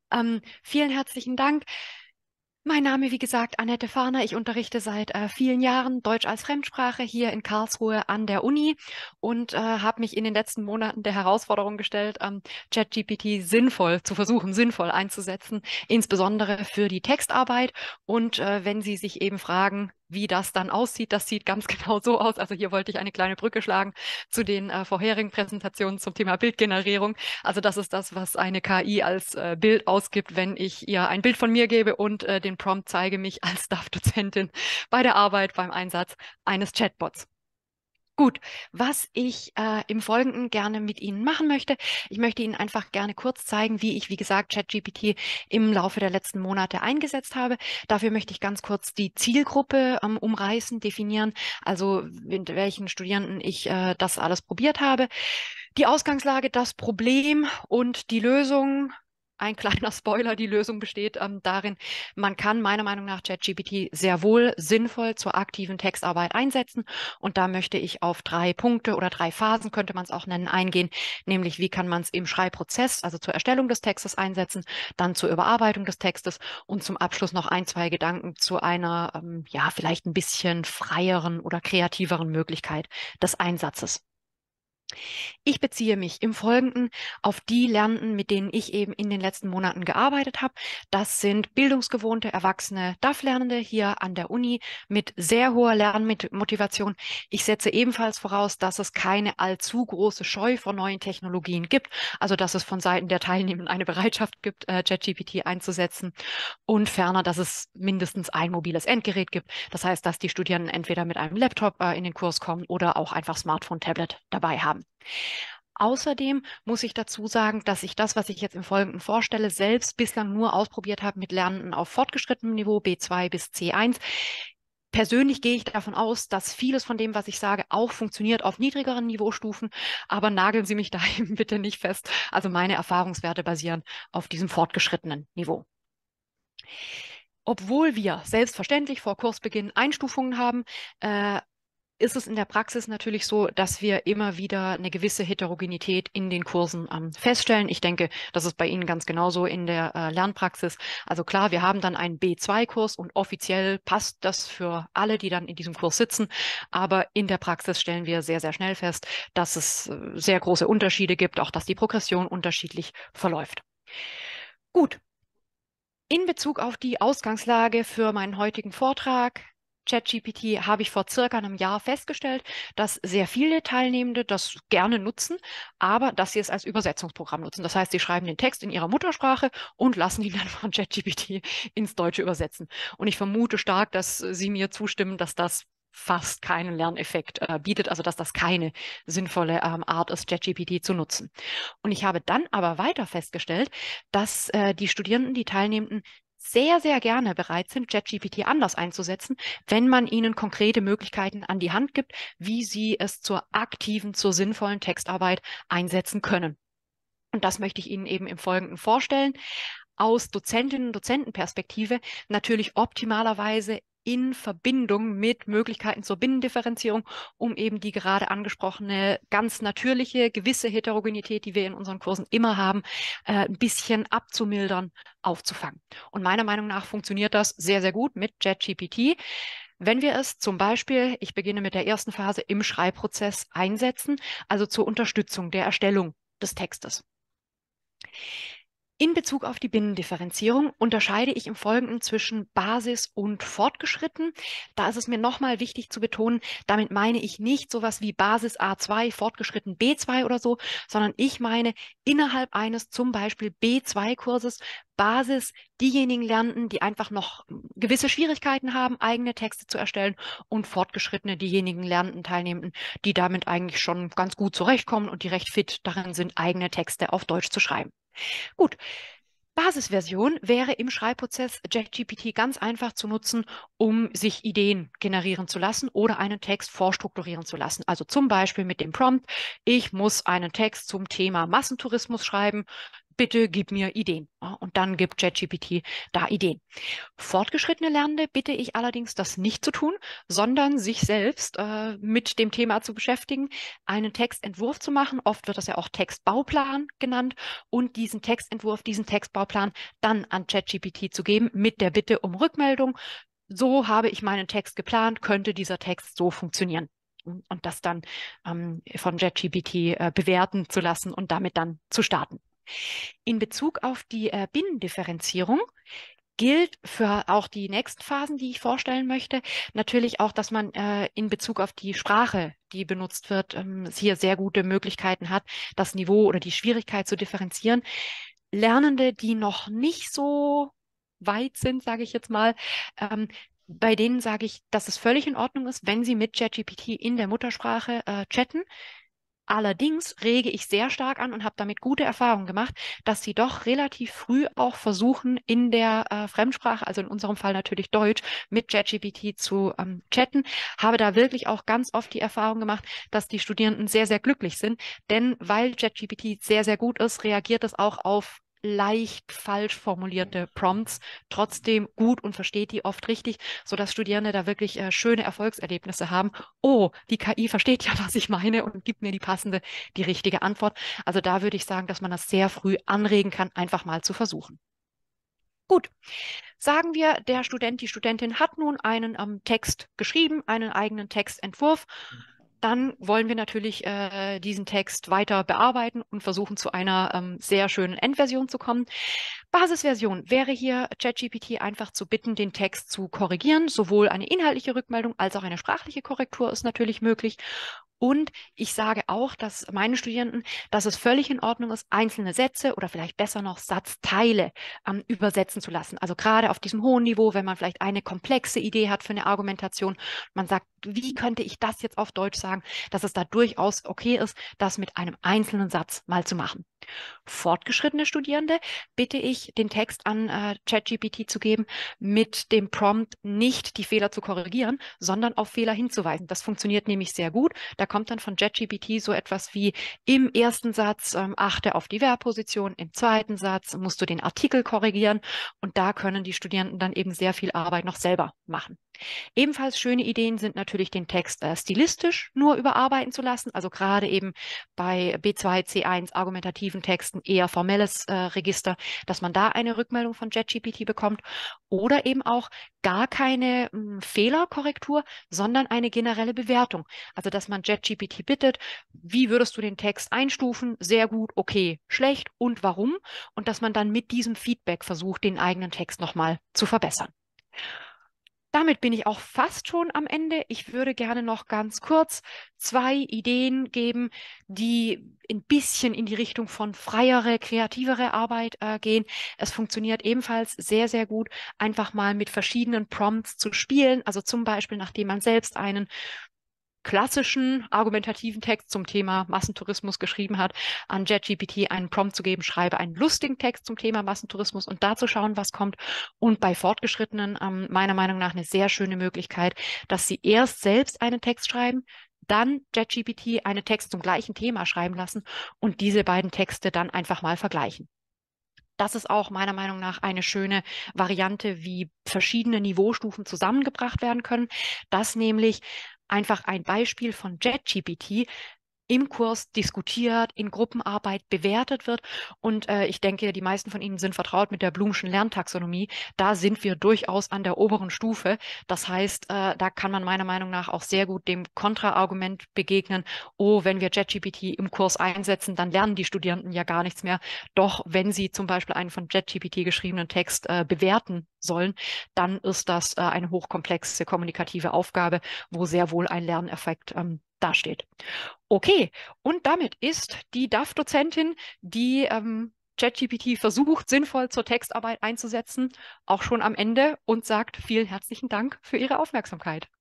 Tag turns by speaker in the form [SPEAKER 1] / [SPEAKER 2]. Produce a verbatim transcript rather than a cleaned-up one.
[SPEAKER 1] Ähm, vielen herzlichen Dank. Mein Name, wie gesagt, Annette Farner. Ich unterrichte seit äh, vielen Jahren Deutsch als Fremdsprache hier in Karlsruhe an der Uni und äh, habe mich in den letzten Monaten der Herausforderung gestellt, ähm, ChatGPT sinnvoll zu versuchen, sinnvoll einzusetzen, insbesondere für die Textarbeit. Und äh, wenn Sie sich eben fragen, wie das dann aussieht, das sieht ganz genau so aus. Also hier wollte ich eine kleine Brücke schlagen zu den äh, vorherigen Präsentationen zum Thema Bildgenerierung. Also das ist das, was eine K I als äh, Bild ausgibt, wenn ich ihr ein Bild von mir gebe und äh, den Prompt zeige mich als Staff-Dozentin bei der Arbeit beim Einsatz eines Chatbots. Gut, was ich äh, im Folgenden gerne mit Ihnen machen möchte, ich möchte Ihnen einfach gerne kurz zeigen, wie ich, wie gesagt, ChatGPT im Laufe der letzten Monate eingesetzt habe. Dafür möchte ich ganz kurz die Zielgruppe ähm, umreißen, definieren, also mit welchen Studierenden ich äh, das alles probiert habe. Die Ausgangslage, das Problem und die Lösung. Ein kleiner Spoiler, die Lösung besteht ähm, darin, man kann meiner Meinung nach ChatGPT sehr wohl sinnvoll zur aktiven Textarbeit einsetzen. Und da möchte ich auf drei Punkte oder drei Phasen, könnte man es auch nennen, eingehen. Nämlich, wie kann man es im Schreibprozess, also zur Erstellung des Textes einsetzen, dann zur Überarbeitung des Textes und zum Abschluss noch ein, zwei Gedanken zu einer, ähm, ja, vielleicht ein bisschen freieren oder kreativeren Möglichkeit des Einsatzes. Ich beziehe mich im Folgenden auf die Lernenden, mit denen ich eben in den letzten Monaten gearbeitet habe. Das sind bildungsgewohnte, erwachsene D A F-Lernende hier an der Uni mit sehr hoher Lernmotivation. Ich setze ebenfalls voraus, dass es keine allzu große Scheu vor neuen Technologien gibt, also dass es von Seiten der Teilnehmenden eine Bereitschaft gibt, äh, ChatGPT einzusetzen und ferner, dass es mindestens ein mobiles Endgerät gibt. Das heißt, dass die Studierenden entweder mit einem Laptop äh, in den Kurs kommen oder auch einfach Smartphone, Tablet dabei haben. Außerdem muss ich dazu sagen, dass ich das, was ich jetzt im Folgenden vorstelle, selbst bislang nur ausprobiert habe mit Lernenden auf fortgeschrittenem Niveau B zwei bis C eins. Persönlich gehe ich davon aus, dass vieles von dem, was ich sage, auch funktioniert auf niedrigeren Niveaustufen, aber nageln Sie mich da eben bitte nicht fest. Also meine Erfahrungswerte basieren auf diesem fortgeschrittenen Niveau. Obwohl wir selbstverständlich vor Kursbeginn Einstufungen haben, äh, ist es in der Praxis natürlich so, dass wir immer wieder eine gewisse Heterogenität in den Kursen ähm, feststellen. Ich denke, das ist bei Ihnen ganz genauso in der äh, Lernpraxis. Also klar, wir haben dann einen B zwei Kurs und offiziell passt das für alle, die dann in diesem Kurs sitzen. Aber in der Praxis stellen wir sehr, sehr schnell fest, dass es äh, sehr große Unterschiede gibt, auch dass die Progression unterschiedlich verläuft. Gut. In Bezug auf die Ausgangslage für meinen heutigen Vortrag, ChatGPT, habe ich vor circa einem Jahr festgestellt, dass sehr viele Teilnehmende das gerne nutzen, aber dass sie es als Übersetzungsprogramm nutzen. Das heißt, sie schreiben den Text in ihrer Muttersprache und lassen ihn dann von ChatGPT ins Deutsche übersetzen. Und ich vermute stark, dass Sie mir zustimmen, dass das fast keinen Lerneffekt äh, bietet, also dass das keine sinnvolle ähm, Art ist, ChatGPT zu nutzen. Und ich habe dann aber weiter festgestellt, dass äh, die Studierenden, die Teilnehmenden, sehr, sehr gerne bereit sind, ChatGPT anders einzusetzen, wenn man ihnen konkrete Möglichkeiten an die Hand gibt, wie sie es zur aktiven, zur sinnvollen Textarbeit einsetzen können. Und das möchte ich Ihnen eben im Folgenden vorstellen. Aus Dozentinnen- und Dozentenperspektive natürlich optimalerweise in Verbindung mit Möglichkeiten zur Binnendifferenzierung, um eben die gerade angesprochene ganz natürliche, gewisse Heterogenität, die wir in unseren Kursen immer haben, äh, ein bisschen abzumildern, aufzufangen. Und meiner Meinung nach funktioniert das sehr, sehr gut mit ChatGPT. Wenn wir es zum Beispiel, ich beginne mit der ersten Phase, im Schreibprozess einsetzen, also zur Unterstützung der Erstellung des Textes. In Bezug auf die Binnendifferenzierung unterscheide ich im Folgenden zwischen Basis und Fortgeschritten. Da ist es mir nochmal wichtig zu betonen, damit meine ich nicht sowas wie Basis A zwei, Fortgeschritten B zwei oder so, sondern ich meine innerhalb eines zum Beispiel B zwei Kurses Basis diejenigen Lernenden, die einfach noch gewisse Schwierigkeiten haben, eigene Texte zu erstellen, und Fortgeschrittene diejenigen Lernenden, Teilnehmenden, die damit eigentlich schon ganz gut zurechtkommen und die recht fit darin sind, eigene Texte auf Deutsch zu schreiben. Gut, Basisversion wäre im Schreibprozess ChatGPT ganz einfach zu nutzen, um sich Ideen generieren zu lassen oder einen Text vorstrukturieren zu lassen. Also zum Beispiel mit dem Prompt, ich muss einen Text zum Thema Massentourismus schreiben, bitte gib mir Ideen. Und Und dann gibt ChatGPT da Ideen. Fortgeschrittene Lernende bitte ich allerdings, das nicht zu tun, sondern sich selbst äh, mit dem Thema zu beschäftigen, einen Textentwurf zu machen. Oft wird das ja auch Textbauplan genannt und diesen Textentwurf, diesen Textbauplan dann an ChatGPT zu geben mit der Bitte um Rückmeldung. So habe ich meinen Text geplant, könnte dieser Text so funktionieren. Und das dann ähm, von ChatGPT äh, bewerten zu lassen und damit dann zu starten. In Bezug auf die äh, Binnendifferenzierung gilt für auch die nächsten Phasen, die ich vorstellen möchte, natürlich auch, dass man äh, in Bezug auf die Sprache, die benutzt wird, ähm, hier sehr gute Möglichkeiten hat, das Niveau oder die Schwierigkeit zu differenzieren. Lernende, die noch nicht so weit sind, sage ich jetzt mal, ähm, bei denen sage ich, dass es völlig in Ordnung ist, wenn sie mit ChatGPT in der Muttersprache äh, chatten. Allerdings rege ich sehr stark an und habe damit gute Erfahrungen gemacht, dass sie doch relativ früh auch versuchen, in der äh, Fremdsprache, also in unserem Fall natürlich Deutsch, mit ChatGPT zu ähm, chatten. Habe da wirklich auch ganz oft die Erfahrung gemacht, dass die Studierenden sehr, sehr glücklich sind. Denn weil ChatGPT sehr, sehr gut ist, reagiert es auch auf leicht falsch formulierte Prompts trotzdem gut und versteht die oft richtig, sodass Studierende da wirklich äh, schöne Erfolgserlebnisse haben. Oh, die K I versteht ja, was ich meine und gibt mir die passende, die richtige Antwort. Also da würde ich sagen, dass man das sehr früh anregen kann, einfach mal zu versuchen. Gut, sagen wir, der Student, die Studentin hat nun einen ähm, Text geschrieben, einen eigenen Textentwurf. Dann wollen wir natürlich äh, diesen Text weiter bearbeiten und versuchen, zu einer ähm, sehr schönen Endversion zu kommen. Basisversion wäre hier ChatGPT einfach zu bitten, den Text zu korrigieren. Sowohl eine inhaltliche Rückmeldung als auch eine sprachliche Korrektur ist natürlich möglich. Und ich sage auch, dass meine Studierenden, dass es völlig in Ordnung ist, einzelne Sätze oder vielleicht besser noch Satzteile ähm, übersetzen zu lassen. Also gerade auf diesem hohen Niveau, wenn man vielleicht eine komplexe Idee hat für eine Argumentation, man sagt, wie könnte ich das jetzt auf Deutsch sagen, dass es da durchaus okay ist, das mit einem einzelnen Satz mal zu machen. Fortgeschrittene Studierende bitte ich, den Text an äh, ChatGPT zu geben, mit dem Prompt nicht die Fehler zu korrigieren, sondern auf Fehler hinzuweisen. Das funktioniert nämlich sehr gut. Da kommt dann von ChatGPT so etwas wie im ersten Satz ähm, achte auf die Verbposition, im zweiten Satz musst du den Artikel korrigieren und da können die Studierenden dann eben sehr viel Arbeit noch selber machen. Ebenfalls schöne Ideen sind natürlich, den Text äh, stilistisch nur überarbeiten zu lassen, also gerade eben bei B zwei, C eins argumentativen Texten eher formelles äh, Register, dass man da eine Rückmeldung von ChatGPT bekommt oder eben auch gar keine mh, Fehlerkorrektur, sondern eine generelle Bewertung. Also dass man ChatGPT bittet, wie würdest du den Text einstufen? Sehr gut, okay, schlecht und warum? Und dass man dann mit diesem Feedback versucht, den eigenen Text nochmal zu verbessern. Damit bin ich auch fast schon am Ende. Ich würde gerne noch ganz kurz zwei Ideen geben, die ein bisschen in die Richtung von freiere, kreativere Arbeit äh, gehen. Es funktioniert ebenfalls sehr, sehr gut, einfach mal mit verschiedenen Prompts zu spielen. Also zum Beispiel, nachdem man selbst einen klassischen argumentativen Text zum Thema Massentourismus geschrieben hat, an ChatGPT einen Prompt zu geben, schreibe einen lustigen Text zum Thema Massentourismus und da zu schauen, was kommt. Und bei Fortgeschrittenen ähm, meiner Meinung nach eine sehr schöne Möglichkeit, dass sie erst selbst einen Text schreiben, dann ChatGPT einen Text zum gleichen Thema schreiben lassen und diese beiden Texte dann einfach mal vergleichen. Das ist auch meiner Meinung nach eine schöne Variante, wie verschiedene Niveaustufen zusammengebracht werden können, dass nämlich einfach ein Beispiel von ChatGPT im Kurs diskutiert, in Gruppenarbeit bewertet wird. Und äh, ich denke, die meisten von Ihnen sind vertraut mit der Blumschen Lerntaxonomie. Da sind wir durchaus an der oberen Stufe. Das heißt, äh, da kann man meiner Meinung nach auch sehr gut dem Kontraargument begegnen. Oh, wenn wir ChatGPT im Kurs einsetzen, dann lernen die Studierenden ja gar nichts mehr. Doch wenn sie zum Beispiel einen von ChatGPT geschriebenen Text äh, bewerten sollen, dann ist das äh, eine hochkomplexe kommunikative Aufgabe, wo sehr wohl ein Lerneffekt ähm, dasteht. Okay, und damit ist die D A F-Dozentin, die ähm, ChatGPT versucht, sinnvoll zur Textarbeit einzusetzen, auch schon am Ende und sagt vielen herzlichen Dank für Ihre Aufmerksamkeit.